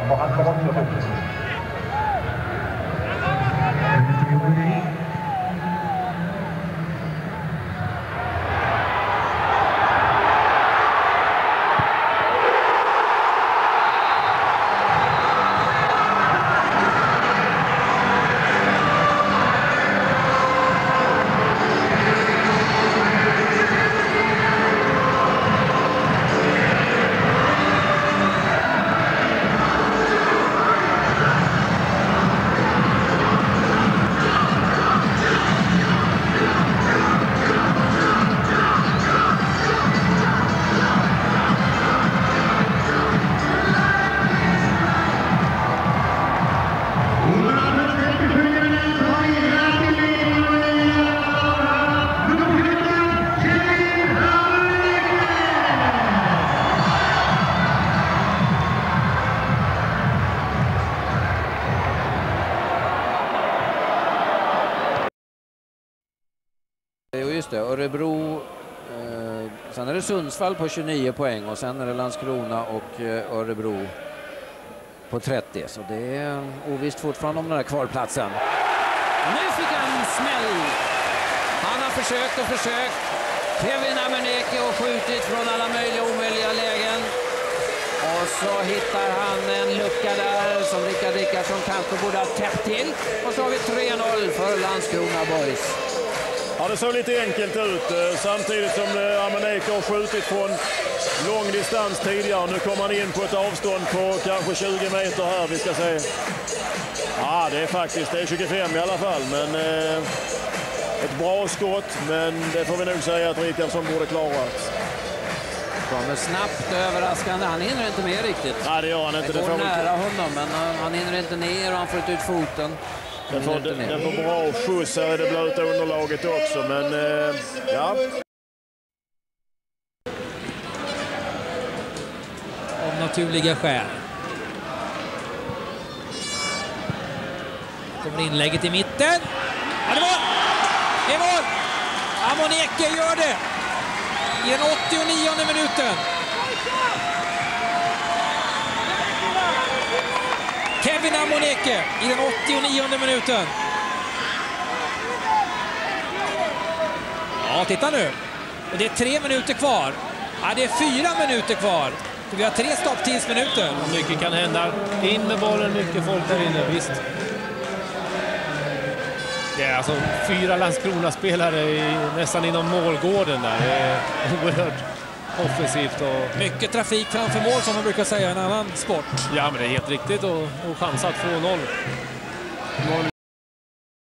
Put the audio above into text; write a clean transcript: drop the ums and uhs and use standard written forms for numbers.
och han kommer också upp. Just det, Örebro, sen är det Sundsvall på 29 poäng och sen är det Landskrona och Örebro på 30. Så det är ovisst fortfarande om den här kvalplatsen. Nu fick han smäll. Han har försökt. Kevin Amuneke har skjutit från alla möjliga och omöjliga lägen. Och så hittar han en lucka där som Rickard Rickardsson kanske borde ha täppt till. Och så har vi 3-0 för Landskrona Boys. Ja, det såg lite enkelt ut samtidigt som Amuneke har skjutit från lång distans tidigare. Nu kommer han in på ett avstånd på kanske 20 meter här. Vi ska se. Ja, det är 25 i alla fall. Men ett bra skott. Men det får vi nog säga att Rickardsson borde klarat. Kommer snabbt överraskande. Han hinner inte med riktigt. Nej, det gör han inte. Det går nära honom, men han hinner inte ner och han får ut foten. Den får bra skjuts här i det blöta underlaget också, men ja. Av naturliga skäl. Kommer inlägget i mitten. Ja, det var! Det är mål! Amuneke gör det! I den 89:e minuten. Kevin Amuneke i den 89:e minuten. Ja, titta nu. Och det är 3 minuter kvar. Ja, det är 4 minuter kvar. Vi har 3 stopptidsminuter. Mycket kan hända. In med bollen, mycket folk där inne, visst. Det är alltså 4 Landskrona-spelare nästan inom målgården där. Det är oerhört offensivt och mycket trafik framför mål som man brukar säga i en annan sport. Ja, men det är helt riktigt och chans att få 0.